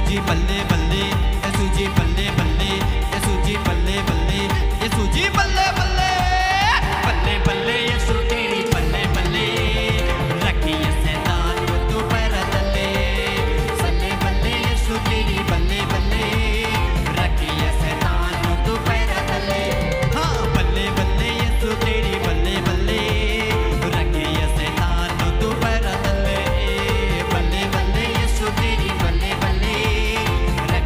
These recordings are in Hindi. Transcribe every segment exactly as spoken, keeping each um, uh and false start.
जी बल्ले बल्ले, यसू जी बल्ले बल्ले, यसू जी बल्ले बल्ले, यसू जी बल्ले बल्ले, बल्ले बल्ले यसू तेरी बल्ले बल्ले, रखिए शैतान को तू पर तले, बल्ले बल्ले यसू तेरी बल्ले बल्ले, रखिए शैतान को तू पर तले। हाँ बल्ले बल्ले यसू तेरी बल्ले बल्ले, रखिए शैतान को तू पर तले, बल्ले बल्ले यसू तेरी बल्ले बल्ले,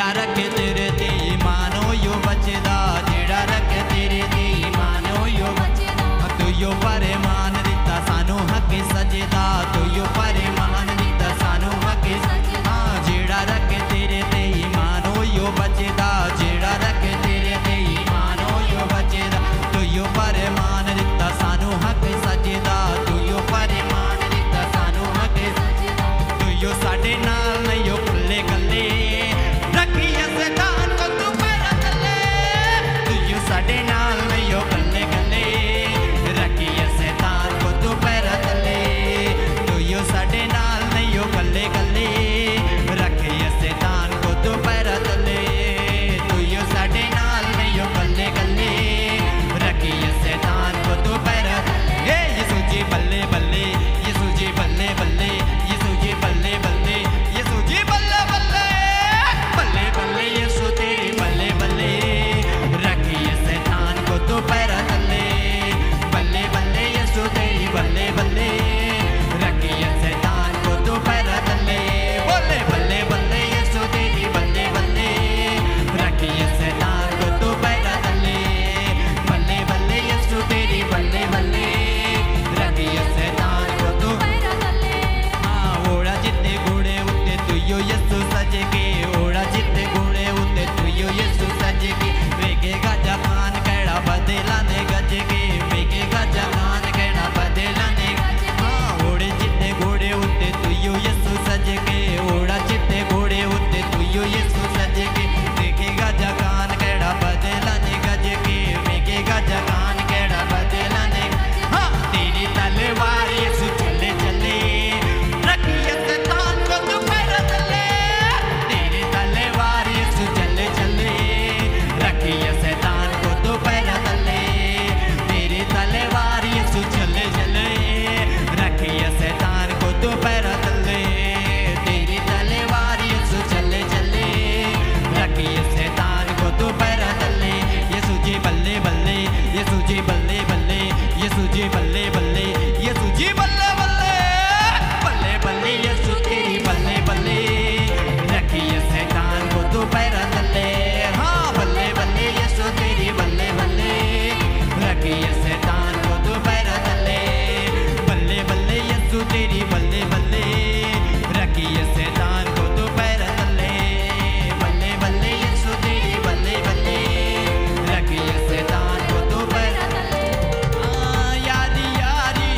रखे तेरे ते ईमान ओयो बचदा जेड़ा रखे तेरे ते ईमान ओयो बचदा तुयो परमान दिता सानू हक सजदा तुयो परमान दिता सानू हक सजदा जेड़ा रखे तेरे ते ईमान ओयो बचदा जेड़ा रखे तेरे ते ईमान ओयो बचदा तुयो परमान दिता सानू हक सजदा तुयो परमान दिता सानू हक सजदा तुयो साडे नाल नहीं खुले गले रखिया शैतान को तू पैरा तले तुयो साडे नाल नहीं गले गले रखिया शैतान को तू पैरा तले तुयो साडे नाल नहीं गले गले रखिया शैतान को तू पैरा तले तुयो साडे नाल नहीं गले गले रखिया शैतान को तू पैरा तले यीशु जी बल्ले बल्ले यीशु जी बल्ले बल्ले यीशु जी बल्ले बल्ले यीशु जी बल्ले बल्ले बल्ले बल्ले यीशु तेरी बल्ले बल्ले रखिए शैतान को तो पैरा तले बल्ले बल्ले यीशु तेरी बल्ले बल्ले रखिए शैतान को तो पैरा तले बोले बल्ले बल्ले यीशु तेरी बल्ले बल्ले रखिए शैतान को तो पैरा तले बल्ले बल्ले यीशु तेरी बल्ले बल्ले रखिए शैतान को तो पैरा तले हाँ ओड़ा जितने घोड़े उतने तुयो यीशु सज के ओड़ा जितने घोड़े उतने तुयो यीशु सज के वेगेगा जहान कैड़ा बदला ने गज के वेगेगा जहान कैड़ा बदला ने हाँ ओड़े जितने घोड़े उतने तुयो यीशु सज के ओड़ा जितने घोड़े उतने तुयो यीशु सज के वेगेगा जहान कैड़ा बदला ने गज के वेगेगा जहान कैड़ा बदला ने हाँ तेरी तलवार यीशु चले चले रखिए शैतान को तू पैरा तले तेरी तलवार यीशु चले चले रखिए शैतान को तू पैरा तले तेरी तलवार यीशु चले चले रखिए शैतान को तू पैरा तले तेरी तलवार यीशु चले चले रखिए शैतान को तू पैरा तले यीशु जी बल्ले बल्ले यीशु जी बल्ले बल्ले यीशु जी बल्ले बल्ले यीशु जी बल्ले बल्ले बल्ले बल्ले यीशु तेरी बल्ले बल्ले रखिए शैतान को तू पैरा तले हाँ बल्ले बल्ले यीशु तेरी बल्ले बल्ले रखिए शैतान को तू पैरा तले बल्ले बल्ले यीशु तेरी बल्ले बल्ले रखिए शैतान को तू पैरा तले बल्ले बल्ले यीशु तेरी बल्ले बल्ले रखिए शैतान को तू पैरा तले हाँ यारी यारी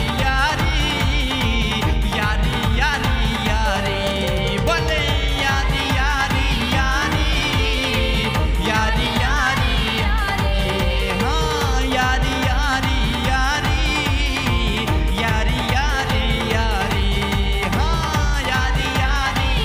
यारी यारी यारी यारी बोले यारी यारी यारी यारी यारी यारी हाँ यारी यारी यारी यारी यारी यारी हाँ यारी यारी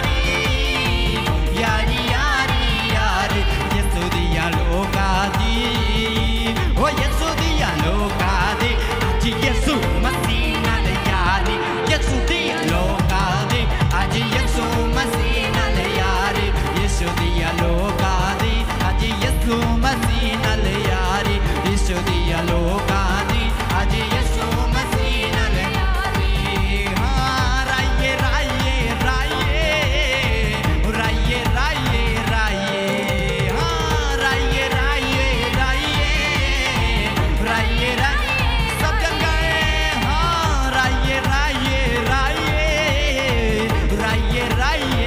यारी यारी यारी यारी यीशु दिया लोका दी ओ यीशु दिया लोका दी आज यीशु मसीह नाल यारी यीशु दिया लोका दी आज यीशु मसीह नाल यारी यीशु दिया लोका दी आज यीशु मसीह नाल यारी यीशु दिया लोका दी आज यीशु मसीह नाल यारी हाँ राये राये राये राये राये राये हाँ राये राये राये राये राये सब जन गाए हाँ राये राये राये राये राये